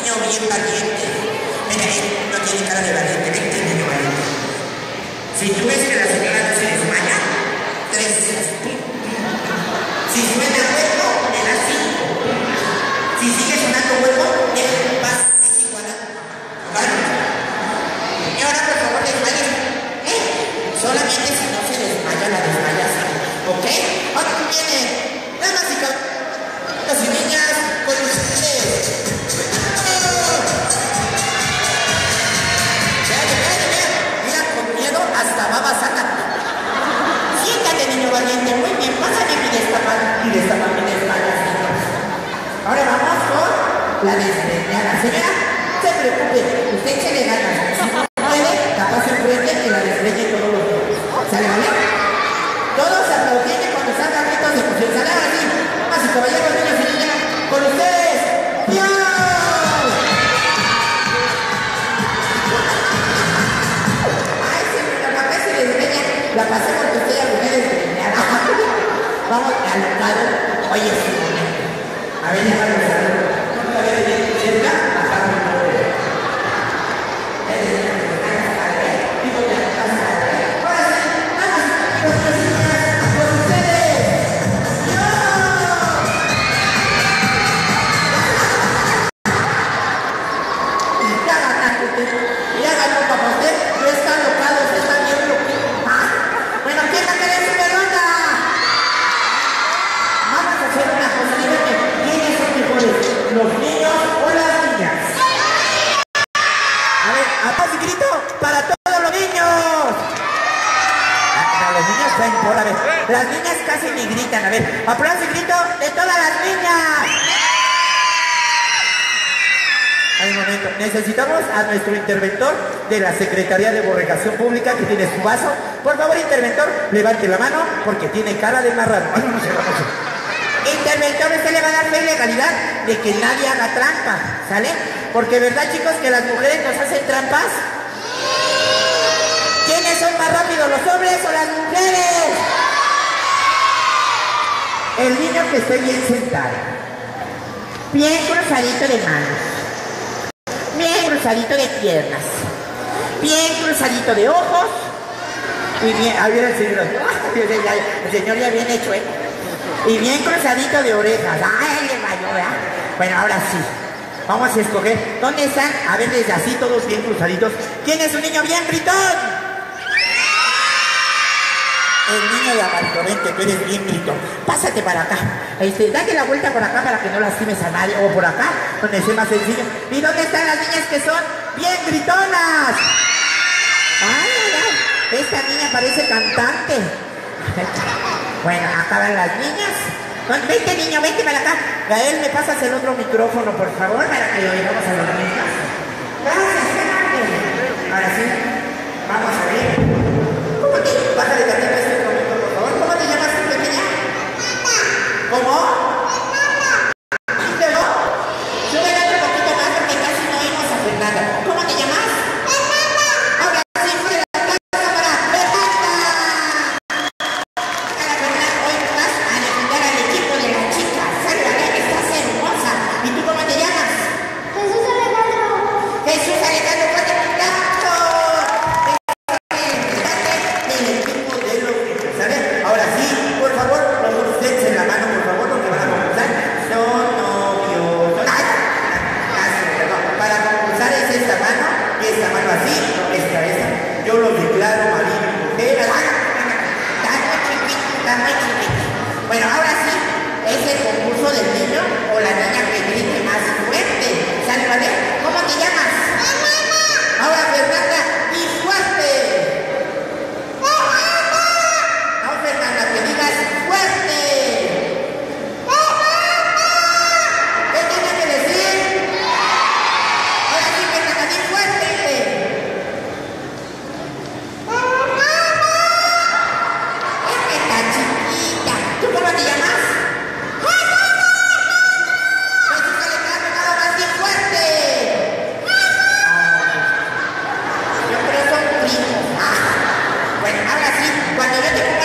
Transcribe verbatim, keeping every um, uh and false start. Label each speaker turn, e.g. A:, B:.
A: niño bien valiente. Mira, él no tiene cara de valiente, ven que niño valiente. Si tú ves que la señora no se desmaya, tres. Si suena hueco, le das cinco. Si sigue sonando hueco, le vas, es igual a vale. Y ahora, por favor, desmayen. ¿Eh? Solamente si no se desmaya, la desmayas. ¿Ok? Ahora viene. Damas y caballeros y niñas, con ustedes. Hasta baba saca. Siéntate, niño valiente. Muy bien, pásale mi destapado. Y destapa mi destapado. Ahora vamos con la desgreñada. Señora, no se preocupe. Usted se le gana. Si no puede, tapas enfrente y la desgreñe todos los días. ¿Sale, vale? Todos aplaudiendo cuando salgan gritos de emoción. ¿Sale ahora sí? Damas y caballeros, niños y niñas, con ustedes. ¡Dios! La pasé porque estoy a mujer desgreñada. Vamos al lado. Oye, sí, a ver, ya va a empezar. A ver, cerca, acá con el nombre. Ahora sí, vamos, con ustedes. Ya ganaste, ya ganó papá usted. No está locado, usted está bien loco. Bueno, ¿quién va a querer su pelota? Vamos a hacer una cosa, díganme, ¿quiénes son mejores? ¿Los niños o las niñas? A ver, aplauso y grito para todos los niños. Para los niños traen por, a ver, las niñas casi ni gritan, a ver, aplauso y grito de todas las niñas. Hay un momento, necesitamos a nuestro interventor de la Secretaría de Borregación Pública que tiene su vaso. Por favor, interventor, levante la mano porque tiene cara de marrano. Ay, no, no se va mucho. Interventor, usted le va a dar fe y legalidad de que nadie haga trampa, ¿sale? Porque verdad, chicos, que las mujeres nos hacen trampas. ¿Quiénes son más rápidos, los hombres o las mujeres? El niño que esté bien sentado, bien cruzadito de manos, bien cruzadito de piernas, bien cruzadito de ojos y bien, ah, bien el señor, el señor ya bien hecho, ¿eh? Y bien cruzadito de orejas. Ay, le vayó, ¿verdad? Bueno, ahora sí, vamos a escoger, ¿dónde están? A ver, desde así, todos bien cruzaditos. ¿Quién es un niño bien gritón? El niño de amarillo, vente, tú eres bien gritón. Pásate para acá. Este, date la vuelta por acá para que no lastimes a nadie. O por acá, donde sea más sencillo. ¿Y dónde están las niñas que son bien gritonas? Ay, ay, ay. Esta niña parece cantante. Bueno, acá van las niñas. Vente, niño, vente para acá. Gael, ¿me pasas el otro micrófono, por favor, para que lo oigamos a los niños? Gracias, grande. Ahora sí, vamos a ver. ¿Cómo te vas a detener este momento, por favor? ¿Cómo te llamas tú, pequeña? ¿Cómo? ¿Pero? Súbele otro poquito más porque casi no oímos a Fernanda. ¿Cómo te llamas? Ahora sí, fuera de la cámara. ¡Fernanda! Ahora, Fernanda, hoy vas a defender al equipo de las chicas. Sálvale, que estás hermosa. ¿Y tú cómo te llamas? Jesús Alejandro. Jesús Alejandro, fuerte un aplauso. Ahora sí, por favor, los dos ustedes en la mano, por favor, porque van a concursar. No, novio, no, ay, casi, perdón. Para concursar es esta mano y esta mano así, esta, esta. Yo lo declaro marido y mujer. Ay, está muy chiquito, está muy chiquito. Bueno, ahora sí, es el concurso del niño o la niña que grite más fuerte. ¿Sale, vale? ¿Cómo te llamas? Ahora, Fernanda, y fuerte. Fernanda, que digas fuerte. ¿Qué tiene que decir? Ahora sí, Fernanda, di fuerte. Es que está chiquita. ¿Tú cómo te llamas? Jesús Alejandro, nada más di fuerte. Yo creo que son primos. Bueno, ahora sí, cuando yo te